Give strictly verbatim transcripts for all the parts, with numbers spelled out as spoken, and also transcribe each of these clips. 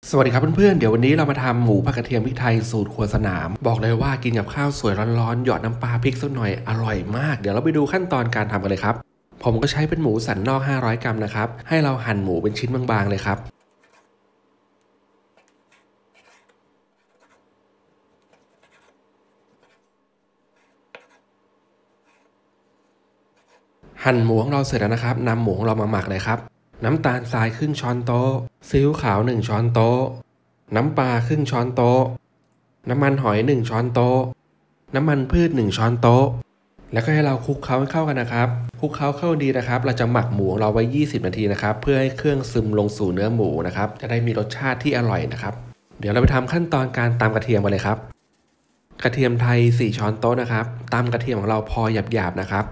สวัสดีครับเพื่อนๆเดี๋ยววันนี้เรามาทำหมูผัดกระเทียมพริกไทยสูตรครัวสนามบอกเลยว่ากินกับข้าวสวยร้อนๆหยอดน้ำปลาพริกสักหน่อยอร่อยมากเดี๋ยวเราไปดูขั้นตอนการทำกันเลยครับผมก็ใช้เป็นหมูสันนอกห้าร้อยกรัมนะครับให้เราหั่นหมูเป็นชิ้นบางๆเลยครับหั่นหมูของเราเสร็จแล้วนะครับนำหมูของเรามาหมักเลยครับน้ำตาลทรายครึ่งช้อนโต๊ะซีอิ๊วขาวหนึ่งช้อนโต๊ะน้ำปลาครึ่งช้อนโต๊ะน้ำมันหอยหนึ่งช้อนโต๊ะน้ำมันพืชหนึ่งช้อนโต๊ะแล้วก็ให้เราคลุกเคล้าให้เข้ากันนะครับคลุกเคล้าเข้าดีนะครับเราจะหมักหมูของเราไว้ยี่สิบนาทีนะครับเพื่อให้เครื่องซึมลงสู่เนื้อหมูนะครับจะได้มีรสชาติที่อร่อยนะครับเดี๋ยวเราไปทำขั้นตอนการตำกระเทียมกันเลยครับกระเทียมไทยสี่ช้อนโต๊ะนะครับตำกระเทียมของเราพอหยาบๆนะครับ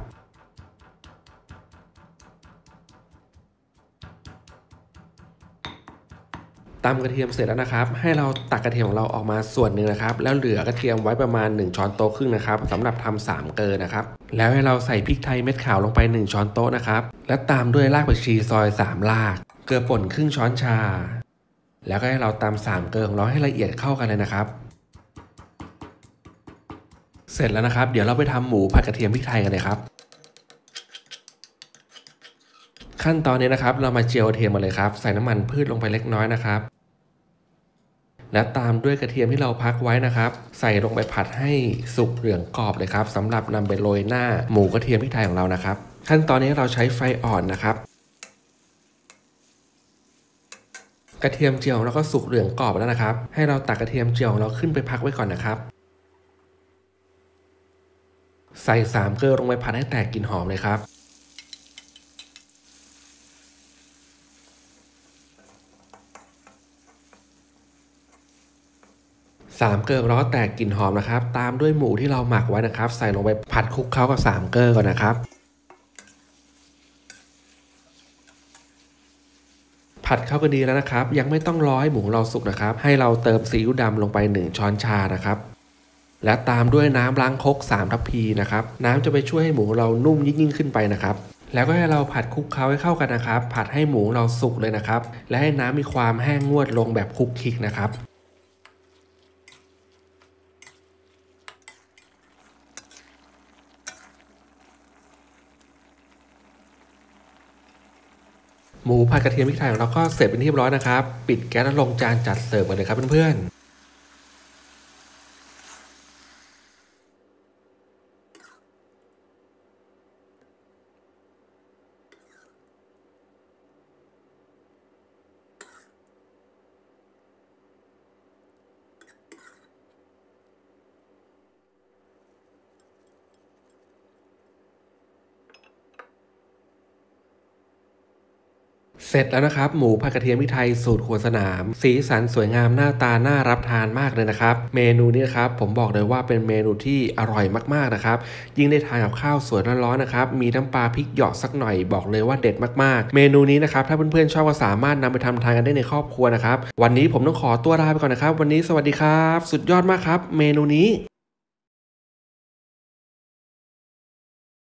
ตำกระเทียมเสร็จแล้วนะครับให้เราตักกระเทียมของเราออกมาส่วนหนึ่งนะครับแล้วเหลือกระเทียมไว้ประมาณหนึ่งช้อนโต๊ะครึ่งนะครับสำหรับทำสามเกลือนะครับแล้วให้เราใส่พริกไทยเม็ดขาวลงไปหนึ่งช้อนโต๊ะนะครับและตามด้วยรากผักชีซอยสามรากเกลือป่นครึ่งช้อนชาแล้วก็ให้เราตำสามเกลือของเราให้ละเอียดเข้ากันเลยนะครับเสร็จแล้วนะครับเดี๋ยวเราไปทำหมูผัดกระเทียมพริกไทยกันเลยครับขั้นตอนนี้นะครับเรามาเจียวกระเทียมมาเลยครับใส่น้ำมันพืชลงไปเล็กน้อยนะครับและตามด้วยกระเทียมที่เราพักไว้นะครับใส่ลงไปผัดให้สุกเหลืองกรอบเลยครับสำหรับนำไปโรยหน้าหมูกระเทียมพริกไทยของเรานะครับขั้นตอนนี้เราใช้ไฟอ่อนนะครับกระเทียมเจียวเราก็สุกเหลืองกรอบแล้วนะครับให้เราตักกระเทียมเจียวเราขึ้นไปพักไว้ก่อนนะครับใส่สามเกลือลงไปผัดให้แตกกลิ่นหอมเลยครับสามเกลือเราก็แตกกลิ่นหอมนะครับตามด้วยหมูที่เราหมักไว้นะครับใส่ลงไปผัดคลุกเคล้ากับสามเกลือก่อนนะครับผัดเข้ากันดีแล้วนะครับยังไม่ต้องรอให้หมูเราสุกนะครับให้เราเติมซีอิ๊วดำลงไปหนึ่งช้อนชานะครับและตามด้วยน้ำล้างครกสามทัพพีนะครับน้ำจะไปช่วยให้หมูเรานุ่มยิ่งขึ้นไปนะครับแล้วก็ให้เราผัดคลุกเคล้าให้เข้ากันนะครับผัดให้หมูเราสุกเลยนะครับและให้น้ำมีความแห้งงวดลงแบบคลุกคลิกนะครับหมูผัดกระเทียมพริกไทยของเราก็เสร็จเป็นที่เรียบร้อยนะครับปิดแก๊สแล้วลงจานจัดเสิร์ฟกันเลยครับเพื่อนๆเสร็จแล้วนะครับหมูผัดกระเทียมพริกไทยสูตรครัวสนามสีสันสวยงามหน้าตาน่ารับทานมากเลยนะครับเมนูนี้นะครับผมบอกเลยว่าเป็นเมนูที่อร่อยมากๆนะครับยิ่งได้ทานกับข้าวสวยร้อนๆนะครับมีน้ำปลาพริกหยอดสักหน่อยบอกเลยว่าเด็ดมากๆเมนูนี้นะครับถ้าเพื่อนๆชอบก็สามารถนำไปทำทานกันได้ในครอบครัวนะครับวันนี้ผมต้องขอตัวลาไปก่อนนะครับวันนี้สวัสดีครับสุดยอดมากครับเมนูนี้